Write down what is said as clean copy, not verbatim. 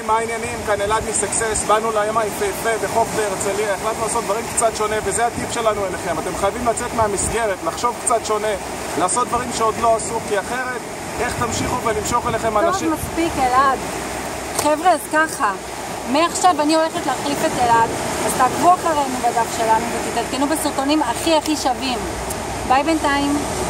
מה העניינים? כאן אלעד מסקסס, באנו לים היפהפה בחוף בהרצליה, החלטנו לעשות דברים קצת שונה, וזה הטיפ שלנו אליכם. אתם חייבים לצאת מהמסגרת, לחשוב קצת שונה, לעשות דברים שעוד לא עשו, כי אחרת, איך תמשיכו ולמשוך אליכם אנשים? טוב, מספיק אלעד. חבר'ה, אז ככה, מעכשיו אני הולכת להחליף את אלעד, אז תעקבו אחרינו בדף שלנו ותתעדכנו בסרטונים הכי שווים. ביי בינתיים.